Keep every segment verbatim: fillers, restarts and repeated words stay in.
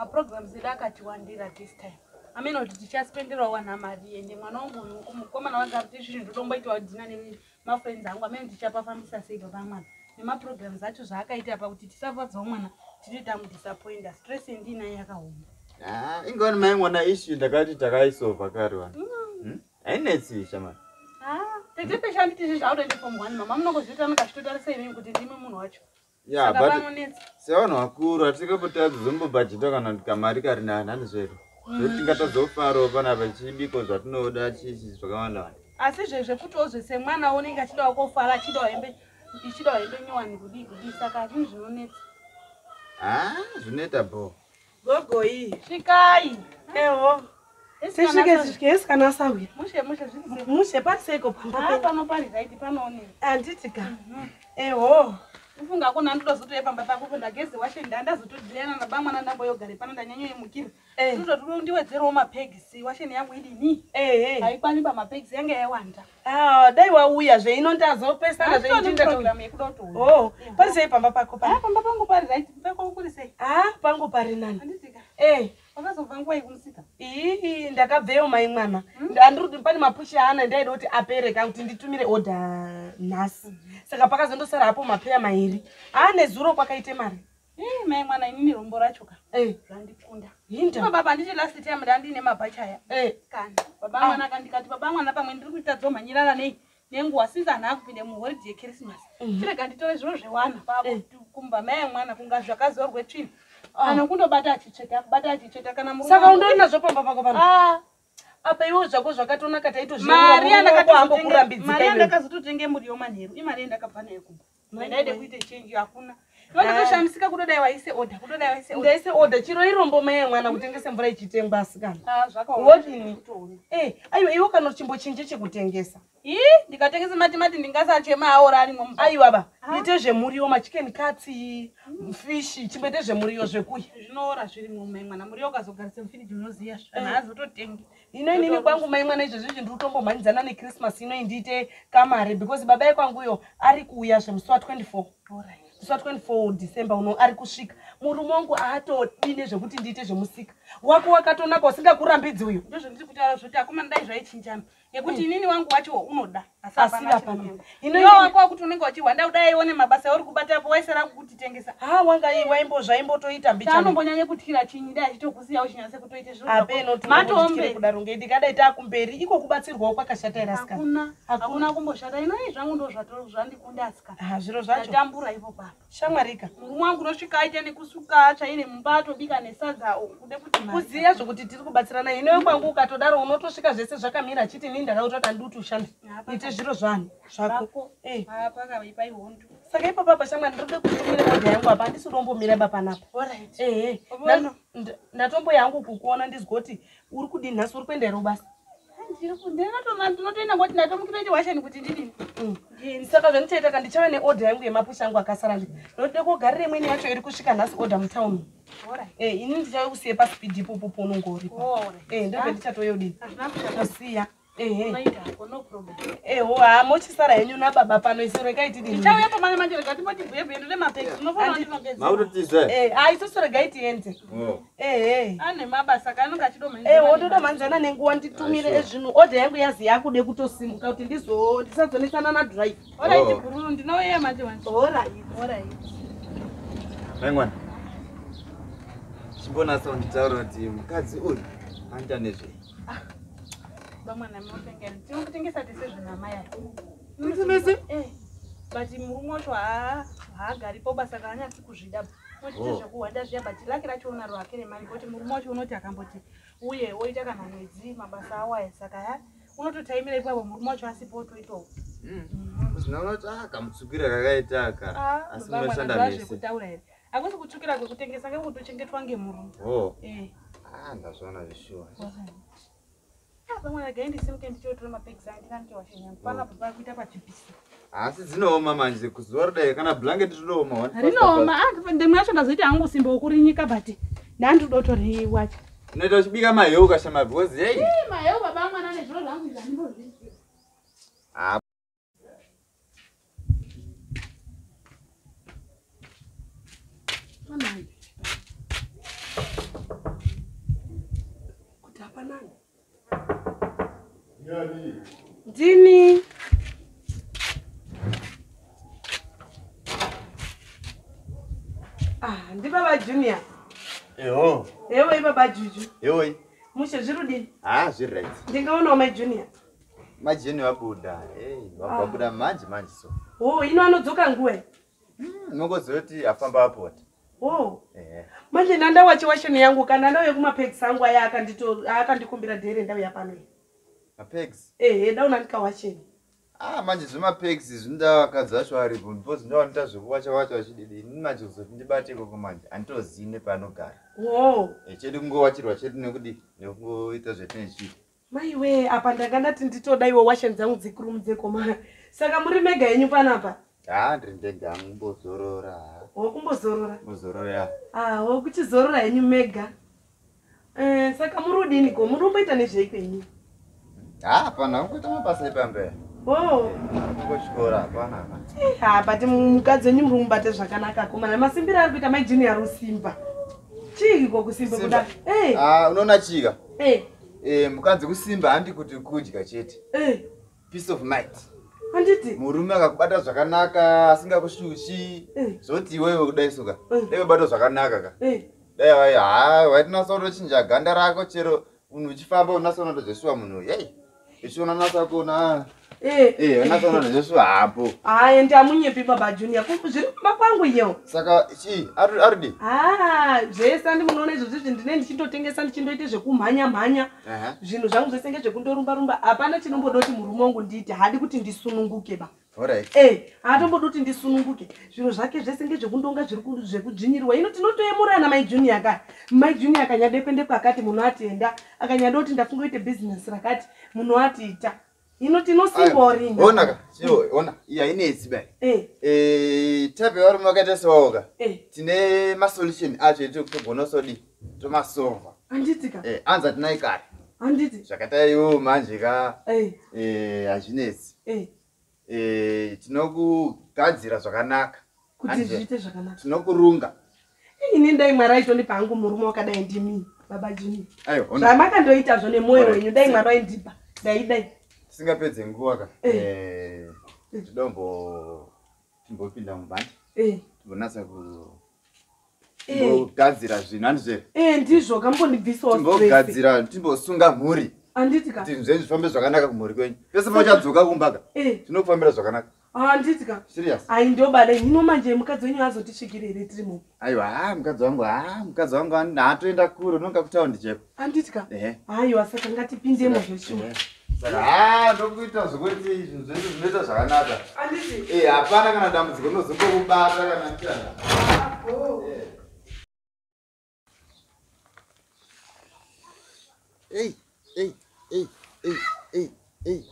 ma programs idakati wandira this time. Ameno kuti tichaspendera wana mari ende mwana wangu mukomana wanga kuti izvi ndotomboita dina ne ma friends angu ameno tichapafambisa sei baba mwana. Nema programs acho zvaakaita pa kuti tisafadza mwana titoita mu disappoint stress ndina yakaoma. Ah, ingoni mai mwana issue ndakati takaisolva kare wana. Mhm. Ainetsi shama. Ah, tete pesha nditi izvi zvaudende form one mama munongozvita mukachitotarisa imi kuti ndimi munhu wacho. Yeah, but sevanhu vakuru atikapotadza zombobhajeta kana kamari kari nani zvedu. Tingatodzofaro panapa chibiko zvatinoda chichi zvakawanda. Asi zvezve kuti zvese mwana unenge achida kufara achida hembe ichida hembe nyowani kudi kudi saka zvinhu zvinonetsa. Ah, zvineta bo. Gogoi. Svikai. Ewo. Sesvike zvikesi kana sauya. Mushe mushe zvise. Mushe patseko pamba. Ah, pano pari right panoone. Anditika. Ewo. Ufunga kuna ndozotoye pamba pako kunda gezi washe ndanda zotodilana na bamwana ndambo yogare pano ndanyanywe mukira. Eh. Totoduro ndiwedzero mapegisi washe yangu idini. Eh eh. Haikwani pa mapegisi yange yawanda. Ah, dai wauya zve inondazopesana zve ichinda program yekudoto. Oh, pasei pamba pako pa. Ah, pamba pangu pari right pako kuri sei. Ah, pangu pari nani? Anditika. Eh. Wakazobva nguwa yekumsika. Ii ndakabveyo mai mwana. Ndandirudi pani mapusha ana ndaida kuti apere kana kuti nditumire order nhasi. Saka pakazondosara hapo mapeya mairi. Ane zuro kwakaite mari. Eh, mai mwana inini rombo racho ka. Eh, zvandikunda. Hinda. Baba nditi last time ndandine mabhachaya. Eh, Kana. Baba mwana akandikati baba mwana pamwe ndiri kuita dzomhanyirana nei nenguwa sizana akupinde mu holiday yeChristmas. Chirega nditore zviro zvewana baba kumba mai mwana kunga zvakazorwe tsvina. Kana kundobata achicheta kubata achicheta kana murume. Saka undorina zvopamba pako pano. Ah. Apa iwo zvako zvakatonaka taito zviro. Mari andakazotenga mari andakazotenge muriwo manheru. Imari ndakabva nayo kumba. Ndaide kuite change hakuna. Ndakatoshamisika kudodai waise order, kudodai waise order. Ndaise order chiro irombo mai mwana kutengesa mvura ichitengwa asikana. Ah, zvakaoma. Wodini? Eh, aiwa iwo kana chimbo chinje chekutengesa. Ih, ndikatengesa matimati ndingasachema aora ari mu. Aiwa ba, ite zvemuriwo machicken katsi, fish, chimbete zvemuriwo zvekuya. Zvinoora zviri mu mai mwana muriwo kazogaritse mufiriji unoziya kana azototengi. Ino inini kwangu mai mwana izvo zvizvi ndiri kutombomhanyidzana neChristmas ino indite kamari because baba ekwanguyo ari kuuya zvemusi wa twenty-four. Alright. Musi wa twenty-four December uno ari kusvika. Murume wangu aatodine zvekuti ndiite zvemusika. Wako wakatonaka usingakurambidzi uyu. Ndozvo ndiri kutaura zvoti akuma ndai zvaichinjana. Ngekuti inini wangu wacho unoda. Asira pano. Ino iwo wako wakuti unenge wachihwanda udai one mabasa uri kubata apo waisara kuti tengesa. Ha wanga ii waimbo zvaimbotoita mbichana. Tanombonyanye kutyira chinyi dai achitokusiya uchinyanse kutoite zviro. Apeno tumatombe kudaro ngedi kadai takumberi iko kubatsirwawo kwakashata ira asikana. Hakuna. Hakuna kumboshata. Ino izvi zvangu ndo zvatoro zvandikunda asikana. Ah zviro zvacho. Tatambura ipo papa. Shamwarika. Murume wangu unosvika aite nekusuka chaine mumbato bika nesadza kude kuti mari. Kuziya zvokuti tiri kubatsirana ino kwangu ukatodaro unotosvika zvese zvakamira chiti nini ndakauta nduti ushande. Ite zviro zvani zvako. Eh. Apa kavaipa ihondu. Saka ipo papa shamwa ndode kutumira order yangu apa handisi udombomira baba panapa. Alright. Eh eh. Ndatombo yangu kukuona ndizgoti uri kudini nhasi uri kuenda rubasa. Ndiri kundinatona ndinotoenda ngoti ndatomukira kuti washani kuti ndidini. Mm. Saka zvanditaita kana ndichava neorder yangu yemapusha angu akasara ndi. Ndode kugarira imweni yacho iri kusvika nhasi order mutown. Alright. Eh inini ndichausiye pa speed ipo popo unongori. Alright. Eh ndebe ndichatoyodini. Hazvina kusiya. Eh eh. Unoita no problem. Eh ho ha mochisara henyu na baba pano isore kaiti dini. Ndichauya pamanye manje rekati moti bhebhe ndode mapeki. Unofana ndinogeza. Mautotizwe. Eh ha isosore gaiti ende. Oh. Eh eh. Ane mabasa kanonga chidomani. Eh wododa manzana nenguwa nditumire ezvinu order yangu yazi yakude kutosimuka kuti ndizo ndisazonesana na drive. Alright guru ndinoya manje wanje. Alright. Alright. Mangwana. Chimbona sound tauro kuti mukadzi uri anta nezve. Bamwana motengera. Tino kutengesa tese zvina mai ake. Ndimese? Eh. But murume wacho ha haagari po basa kana asi kuzvida. Mochite zvekuhwanda zviya but laki racho una rwake remari kuti murume wacho unoti akamboti uye woita kana mwedzi mabasa awaya saka ya unototaimira ipapo murume wacho asipo toito. Mm. Uzinawati akamutsukira kakaita aka asinoshanda mese. Kutaura here. Akusi kutsukira kwekutengesa ngekutochengetwa ngemurume. Oh. Eh. Ah ndazvaona zvishuwa. Bamwana gaindi simuke ndichotora mapegisi andinanke washinya. Pana baba kuita pachipisi. Asi dzinooma manje kuzuva rodai kana blanket rinooma. Rinooma ah ndemwe yacho ndazoita hangu simba wokurinyika but ndandidotori wacho. Unoita uchibika maheu ukashama because hey. Eh maheu baba mwana nezviro zvangu zvandinozviziva. Ah. Mama. zvafanana. Yani. Ndini. Ah, ndi baba Junior. Eho. Ewe baba Juju. Ewe. Mushe zvirudini? Ah, zviri right. Ndingaona mai Junior. Mai Junior wabuda. Eh, wabuda manje manje so. Oh, ino anodzoka nguwe. Mm, nongozoti afamba apota. Oh. Eh. Manje nanda wachi washeni yangu kana nawe kuma pegs angu aya akandito akandikumbira dhere ndau yapano. Mapegs. Eh, eda unanika washeni. Ah, manje zvima pegs zvinda wakadzacho ari bvo zvindawanita zvekuwacha wacha wachididi. Ni manje uzoti ndibate koko manje. Anditozine panogara. Oh. Eh, chedu ngowachirwa chedu nekudi nekungoita zvetinechita. Mai we apa ndakandati nditoda iwo washeni dzangu dzikurumudze koma. Saka muri mega yenyu panapa. Ah, ndiri ndega ngozorora. Oh, kumbozorora. Muzorora. Ah, oh, kuchizorora yenyu mega. Eh, saka murudini ko murumboita nezveikwenyu. Ah, pana ngoita mabasa epamberi. Oh, Ngochikora hapana. eh, ha but mukadzi wenyu murumbate zvakanaka koma namasimbira ari kuita mai Junior rusimba. Chii ko kusimba kuda? Eh. Ah, unoona chika? Eh. Eh, mukadzi kusimba handi kuti kudya chete. Eh. Peace of mind. Handiti. Murume akakubata zvakanaka, asingakushushi. Eh. Zoti iwewe kudai soka. Eh. Dai bata zvakanaka ka. Eh. Dai wai ha, waitinasa kutochinja ganda rako chero munhu uchifamba unasa kutozeshuwa munhu. Hey. Ishona nasa kuona. Eh. Eh, unasa kutozeshuwa hapo. Ah, ndi amunyepi baba Junior. Zviri kumba kwangu iyo. Saka chi ari aridi. Ah, zvese andi munoona izvo zvizvi ndine ndichindotengesa ndichindoite zvekumhanya mhanya. Aha. Zvinhu zvangu zvese ngezvekundorumba rumba. Hapana chinomboda kuti murume wangu ndiite. Hadi kuti ndisununguke ba. Alright. Eh, hatomboda kuti ndisununguke. Zvinhu zvake zvese ngezvekundonga zviri zvekudzvinyirwa. Ino tinotoyemurana mai Junior ka. Mai Junior akanyadependekwa akati munhu atenda. Akanyada kuti ndafunga kuite business rakati munhu atiita. Ino tinosimboringa. Ona ka, chiwo, ona. Iya inetsi bai. Eh. Eh, tape varume vakaita sewawoka. Eh. Tine masolution acho etokugona sodi tomasolva. Anditika. Eh, anza tinai kare. Anditi. Zvakaita iwo manje ka. Eh. Eh, hazvinetsi. Eh. Eh, tinokugadzira zvakanaka. Kuti zviite zvakanaka. Tinokurunga. Ini ndai mwari aitonipa hangu murume wakadai ndimi baba Junior. Ayo, ona. Zvamakandoita zvo nemoyo wenyu dai mwari aindipa. Dai dai. Singapedze nguwa ka. Eh. Eh, tidombo timbopinda mubandi. Eh. Timbonasa ku Eh. timbogadzira zvinhu handizve. Eh, ndizvo kambondibvisawo stress. Timbogadzira, timbosunga mhuri. Anditika. Kuti zvinhu zvifambe zvakanaka kumhuri kwenyu. Pese pachadzoka kumbaga. Eh. Tinokufambira zvakanaka. Ah, anditika. Serious? Ai ndobada hino manje mukadzi wenyu azotisvikirire tirimo. Aiwa, ah, mukadzi wangu, ah, mukadzi wangu haatoenda kure, unonga kutaundi cheko. Anditika. Eh. Aiwa saka ngatipindemo zveshuwa. Saka ah, ndokuita zvokuti zvinhu zvedu zvinoita zvakanaka. Anditi. Eh, hapana kana dambudziko rinozongokubata kana nchana. Oh. Hey, hey, hey, hey, hey, hey.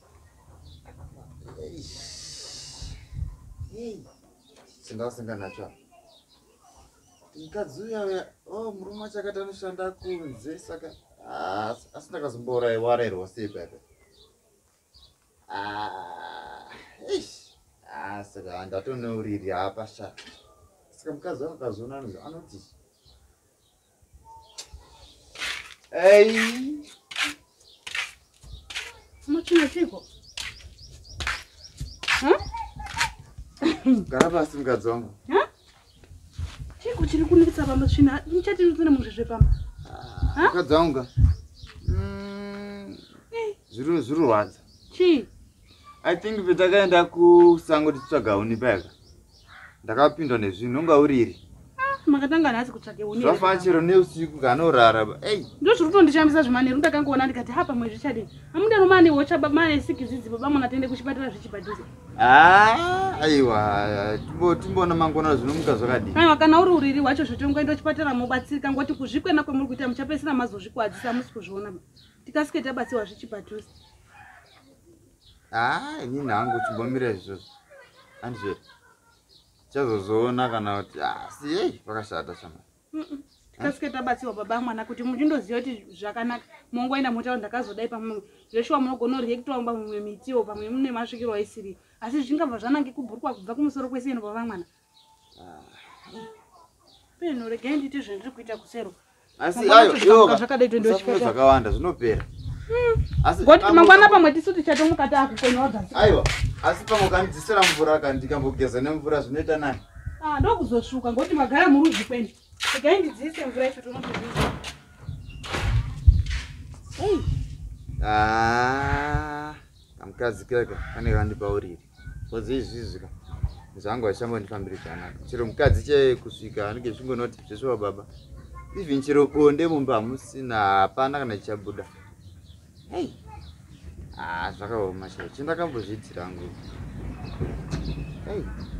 Hey. Sindasanga nacho. Ndikazuya uya, oh, murume wacho akati anoshanda kunze, saka ah, asi ndakazombourayiwa sei baba. Ah, eish. Ah, saka ndatonouriri apa sha. Saka mukadzi wangu akazoona anoti. Hey. Muchina chiko. Huh? Gara pasi mukadzi wangu. Huh? Chiko chiri kunitsa pamuchina. Nichati ndine muzvezve pamba. Ah, mukadzi wangu. Mm. Zviro zvirwadza. Chi? I think petakaenda kusango tichitsvaga huni payaka. Ndakapindwa nezvinhu nonga uriri. Makatanga nhasi kutsvake huni. Zvafana chero neusiku kanorara. Hey. Ndo zviri kutondishambisa zvimanheru ndakangoona ndikati hapa mwe zvichadini. Amunda nomani wocha mane siki zvidzi baba mwana tende kuchipatara zvichipadhuze. Ah, aiwa, timbo timbona mangona zvinomuka zvakadini. Aiwa kana uri uriri wacho zvotongoenda kuchipatara mobatsirika ngoti kuzvikwena kwemuri kuita muchapesera mazozvikwadzisa musi kuzviona. Tikasike tabatsiwa zvichipadhuze. Ah, ini nangu chimbomira izvozvo. Handizve. Chazozoona kana kuti ah, si hey, pakashata chama. Mhm. Tikasike tabatsiwa baba mwana kuti muchindoziva kuti zvakanaka. Mongoenda mutaura ndakazodai pamwe. Zveshuwa munogona reactor pamwe mitiwo pamwe mune masvikiro aisiri. Asi zvingabva zvanange kubhurukwa kubva kumusoro kwese ino baba mwana. Ah. Peno regai nditi zvendiri kuita kusero. asi ayo iwo zvakadai toenda kuchipatara zvakawanda zvinopera asi goti mangwana pamwe tisu tichatomukata akukonyawo dzasi aiwa asi pamwe ukandidzisira mvura kandi ndikambogeza nemvura zvinoita nani ah ndokuzosvuka ngoti magara murudzi kweni regai ndidziise mvura icho tonotoziisa ei ah kamukadzi kaka kane kandipauriri kozi izvizvika zvangu achambondifambiri zvanaka chero mukadzi chekusvika anenge zvingonoti zveswa baba even chero bonde mumba hamusina hapana kana chichabuda hei ah zvakaoma chero chendakambozviitira hangu hei